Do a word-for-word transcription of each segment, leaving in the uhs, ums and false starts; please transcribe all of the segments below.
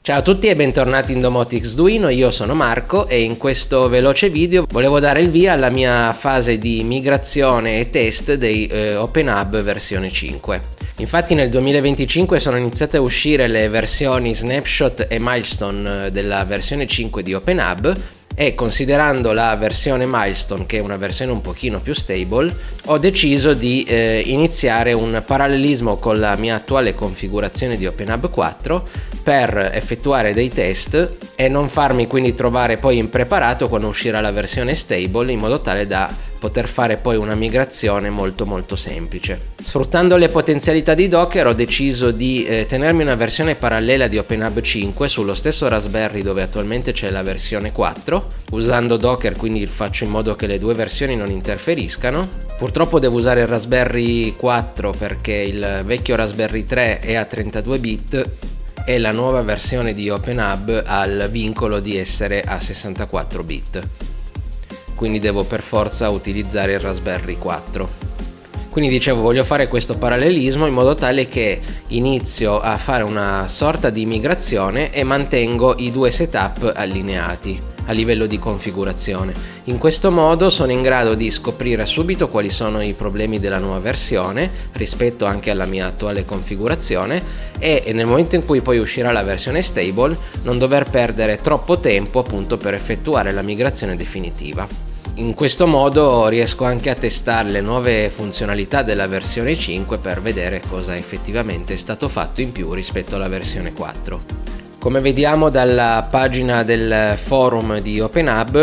Ciao a tutti e bentornati in Domotics Duino, io sono Marco e in questo veloce video volevo dare il via alla mia fase di migrazione e test dei eh, OpenHub versione cinque. Infatti nel duemilaventicinque sono iniziate a uscire le versioni Snapshot e Milestone della versione cinque di OpenHub e considerando la versione Milestone, che è una versione un pochino più stable, ho deciso di eh, iniziare un parallelismo con la mia attuale configurazione di OpenHub quattro per effettuare dei test e non farmi quindi trovare poi impreparato quando uscirà la versione stable, in modo tale da poter fare poi una migrazione molto molto semplice. Sfruttando le potenzialità di Docker ho deciso di eh, tenermi una versione parallela di OpenHub cinque sullo stesso Raspberry dove attualmente c'è la versione quattro. Usando Docker quindi faccio in modo che le due versioni non interferiscano. Purtroppo devo usare il Raspberry quattro perché il vecchio Raspberry tre è a trentadue bit e la nuova versione di OpenHub ha il vincolo di essere a sessantaquattro bit. Quindi devo per forza utilizzare il Raspberry quattro. Quindi dicevo, voglio fare questo parallelismo in modo tale che inizio a fare una sorta di migrazione e mantengo i due setup allineati a livello di configurazione. In questo modo sono in grado di scoprire subito quali sono i problemi della nuova versione rispetto anche alla mia attuale configurazione e nel momento in cui poi uscirà la versione stable non dover perdere troppo tempo appunto per effettuare la migrazione definitiva. In questo modo riesco anche a testare le nuove funzionalità della versione cinque per vedere cosa effettivamente è stato fatto in più rispetto alla versione quattro. Come vediamo dalla pagina del forum di OpenHub,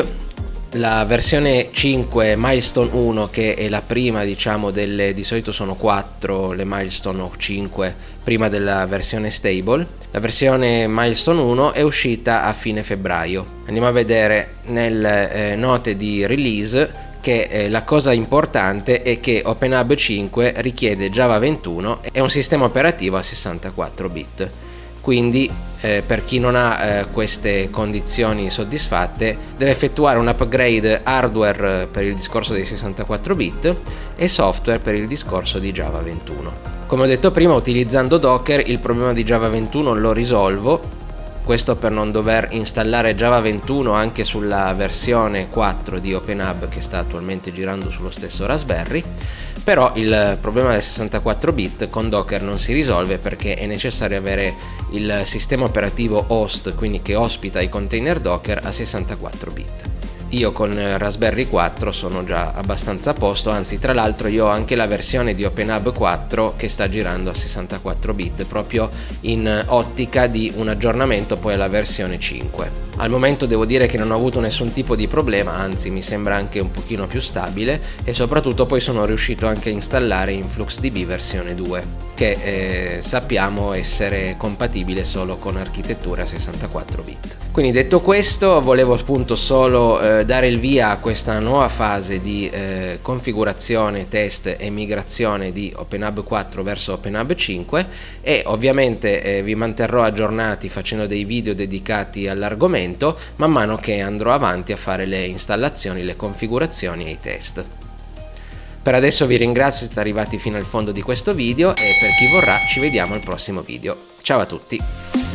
la versione cinque Milestone uno, che è la prima diciamo delle, di solito sono quattro le Milestone o cinque prima della versione stable, la versione Milestone uno è uscita a fine febbraio. Andiamo a vedere nelle eh, note di release che eh, la cosa importante è che OpenHub cinque richiede Java ventuno e un sistema operativo a sessantaquattro bit. Quindi eh, per chi non ha eh, queste condizioni soddisfatte deve effettuare un upgrade hardware per il discorso dei sessantaquattro bit e software per il discorso di Java ventuno. Come ho detto prima, utilizzando Docker il problema di Java ventuno lo risolvo, questo per non dover installare Java ventuno anche sulla versione quattro di OpenHub che sta attualmente girando sullo stesso Raspberry. Però il problema del sessantaquattro bit con Docker non si risolve perché è necessario avere il sistema operativo host, quindi che ospita i container Docker, a sessantaquattro bit. Io con Raspberry quattro sono già abbastanza a posto, anzi tra l'altro io ho anche la versione di OpenHub quattro che sta girando a sessantaquattro bit proprio in ottica di un aggiornamento poi alla versione cinque. Al momento devo dire che non ho avuto nessun tipo di problema, anzi mi sembra anche un pochino più stabile e soprattutto poi sono riuscito anche a installare InfluxDB versione due che eh, sappiamo essere compatibile solo con architettura a sessantaquattro bit. Quindi detto questo, volevo appunto solo eh, dare il via a questa nuova fase di eh, configurazione, test e migrazione di OpenHub quattro verso OpenHub cinque e ovviamente eh, vi manterrò aggiornati facendo dei video dedicati all'argomento man mano che andrò avanti a fare le installazioni, le configurazioni e i test. Per adesso vi ringrazio, siete arrivati fino al fondo di questo video e per chi vorrà ci vediamo al prossimo video. Ciao a tutti!